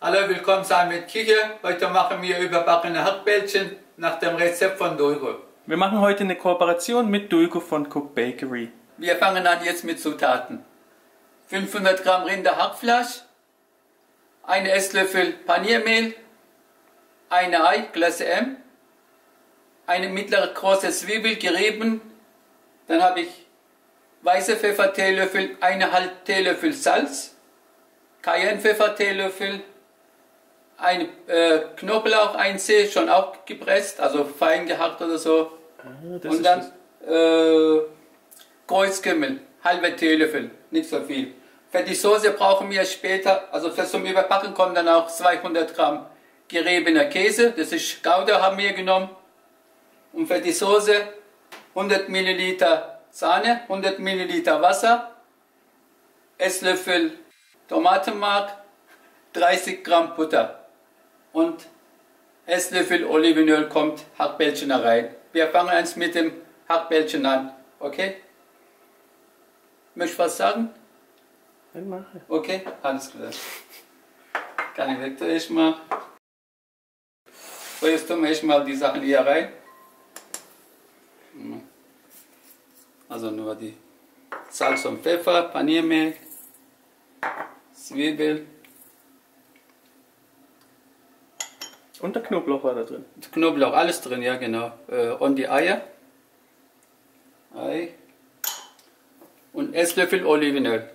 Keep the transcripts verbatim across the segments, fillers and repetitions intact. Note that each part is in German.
Hallo, willkommen zu mit Küche. Heute machen wir überbackene Hackbällchen nach dem Rezept von Dulko. Wir machen heute eine Kooperation mit Dulko von Cook Bakery. Wir fangen an jetzt mit Zutaten. fünfhundert Gramm Rinderhackfleisch, ein Esslöffel Paniermehl, eine Ei, Klasse M, eine mittlere große Zwiebel gerieben, dann habe ich weiße Pfeffer Teelöffel, eineinhalb Teelöffel Salz, Cayennepfeffer Teelöffel, ein äh, Knoblauch, ein Zeh, schon auch gepresst, also fein gehackt oder so. Ah, und dann äh, Kreuzkümmel, halbe Teelöffel, nicht so viel. Für die Soße brauchen wir später, also für zum Überbacken kommen dann auch zweihundert Gramm geriebener Käse, das ist Gouda, haben wir genommen. Und für die Soße hundert Milliliter Sahne, hundert Milliliter Wasser, Esslöffel Tomatenmark, dreißig Gramm Butter und Esslöffel Olivenöl kommt Hackbällchen rein. Wir fangen jetzt mit dem Hackbällchen an, okay? Möchtest du was sagen? Dann mache. Okay, alles klar. Kann ich weg erstmal. So, jetzt tun wir erstmal die Sachen hier rein. Also nur die Salz und Pfeffer, Paniermehl, Zwiebel. Und der Knoblauch war da drin. Knoblauch, alles drin, ja genau. Und die Eier. Ei. Und Esslöffel Olivenöl.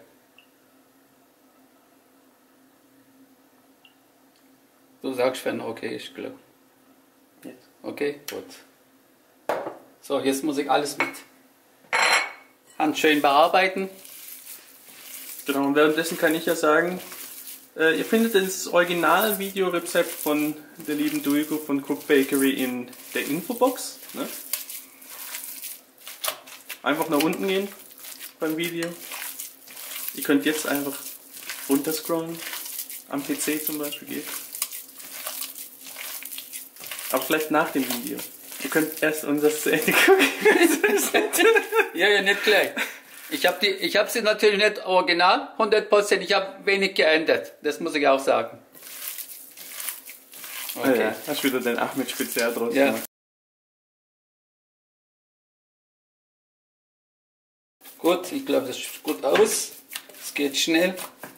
Du sagst, wenn okay ist, glaube ich. Okay, gut. So, jetzt muss ich alles mit Hand schön bearbeiten. Genau, und währenddessen kann ich ja sagen, äh, ihr findet das Original-Videorezept von der lieben Dulko von Cook Bakery in der Infobox. Ne? Einfach nach unten gehen beim Video. Ihr könnt jetzt einfach runterscrollen, am P C zum Beispiel geht. Aber vielleicht nach dem Video. Ihr könnt erst unser zu Ende gucken. Ja, ja, nicht gleich. Ich habe die, ich habe sie natürlich nicht original, hundert Prozent. Ich habe wenig geändert. Das muss ich auch sagen. Okay. Oh ja, hast wieder den Ahmed Spezial draus ja. gemacht. Gut, ich glaube, das sieht gut aus. Es geht schnell.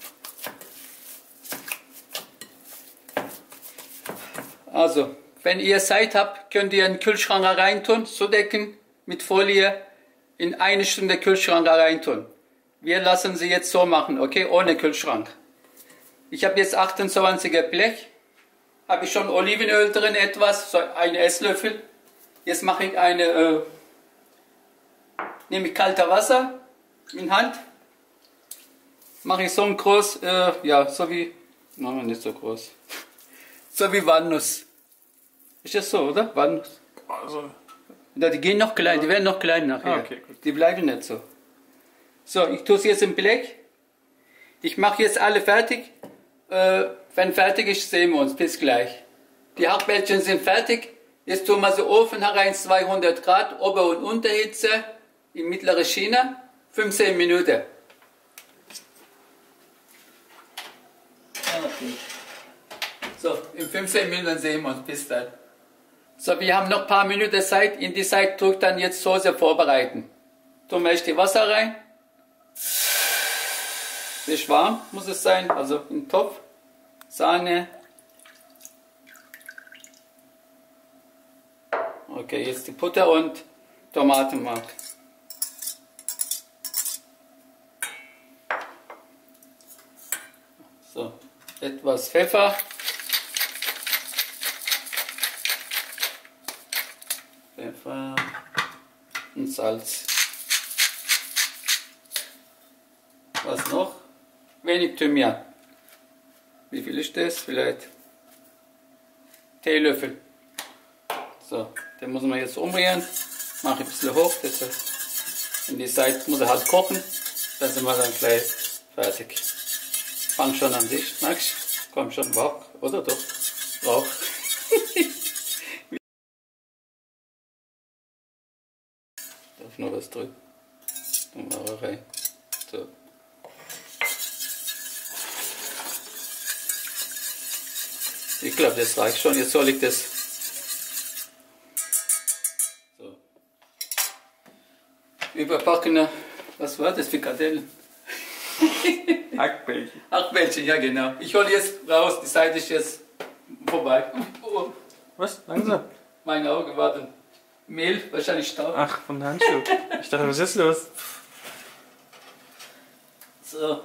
Also, wenn ihr Zeit habt, könnt ihr in den Kühlschrank reintun, zudecken mit Folie, in eine Stunde Kühlschrank reintun. Wir lassen sie jetzt so machen, okay, ohne Kühlschrank. Ich habe jetzt achtundzwanziger Blech, habe ich schon Olivenöl drin, etwas, so ein Esslöffel. Jetzt mache ich eine, äh, nehme ich kaltes Wasser in Hand, mache ich so ein groß, äh, ja, so wie, nein, nicht so groß, so wie Walnuss. Ist das so, oder? Walnuss. Also. Ja, die gehen noch klein, die werden noch klein nachher. Ah, okay, gut. Die bleiben nicht so. So, ich tue es jetzt im Blech. Ich mache jetzt alle fertig. Äh, wenn fertig ist, sehen wir uns. Bis gleich. Die Hackbällchen sind fertig. Jetzt tun wir sie Ofen herein, zweihundert Grad, Ober- und Unterhitze, in mittlere Schiene, fünfzehn Minuten. Okay. So, in fünfzehn Minuten sehen wir uns. Bis dann. So, wir haben noch ein paar Minuten Zeit. In die Zeit tue ich dann jetzt Soße vorbereiten. Tun wir erst die Wasser rein. Ist warm, muss es sein, also in den Topf. Sahne. Okay, jetzt die Butter und Tomatenmark. So, etwas Pfeffer. Pfeffer und Salz. Was noch? Wenig Thymian. Wie viel ist das? Vielleicht Teelöffel. So, den muss man jetzt umrühren. Mache ich ein bisschen hoch. Das in die Seite muss er halt kochen. Dann sind wir dann gleich fertig. Fang schon an dich. Merkst du? Komm schon, Rauch. Oder doch? Rauch. Darf noch was drücken? Dann machen wir rein. So. Ich glaube, das reicht schon. Jetzt soll ich das. So. Überbackene. Was war das? Frikadellen? Hackbällchen. Hackbällchen, ja genau. Ich hole jetzt raus. Die Seite ist jetzt vorbei. Oh, Was? Langsam. mein Auge, warte. Mehl, wahrscheinlich Staub. Ach, von Handschuh. Ich dachte, was ist los? So.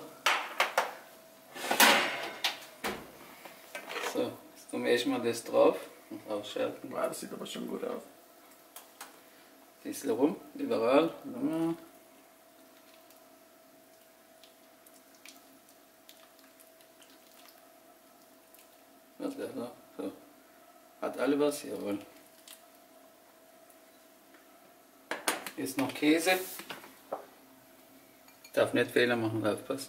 So, jetzt tun wir erstmal das drauf und ausschalten. Wow, das sieht aber schon gut aus. Ein bisschen rum, überall. Was wäre da? So. Hat alle was? Jawohl. Jetzt noch Käse. Darf nicht Fehler machen, aufpassen.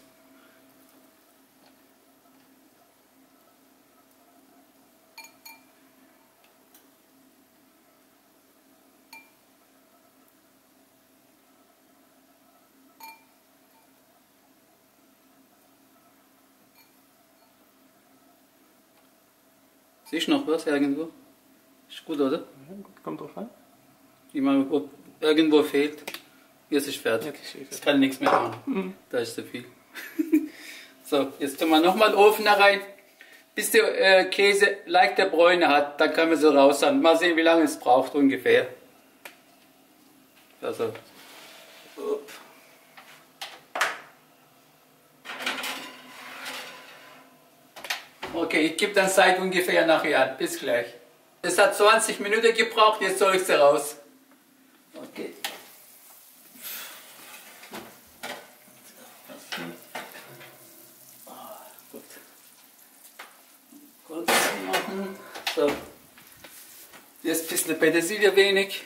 Siehst du noch was irgendwo? Ist gut, oder? Ja, gut, kommt drauf an. Ich meine, ob irgendwo fehlt. Jetzt ist fertig. Jetzt kann ich nichts mehr machen. Mhm. Da ist zu viel. So, jetzt tun wir nochmal den Ofen da rein. Bis der äh, Käse leicht der Bräune hat, dann können wir sie raus haben. Mal sehen, wie lange es braucht ungefähr. Also. Upp. Okay, ich gebe dann Zeit ungefähr nachher an. Bis gleich. Es hat zwanzig Minuten gebraucht, jetzt soll ich sie raus. Okay. Gut. Kurz machen. So. Jetzt ein bisschen Petersilie wenig.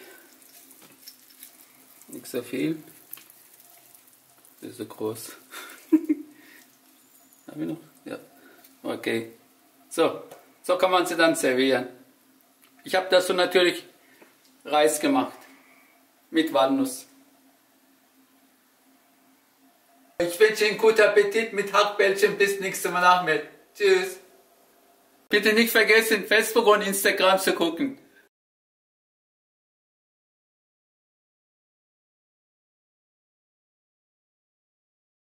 Nicht so viel. Das ist so groß. Haben wir noch? Ja. Okay. So. So kann man sie dann servieren. Ich habe dazu natürlich Reis gemacht. Mit Walnuss. Ich wünsche Ihnen guten Appetit mit Hackbällchen. Bis nächstes Mal Nachmittag. Tschüss. Bitte nicht vergessen, Facebook und Instagram zu gucken.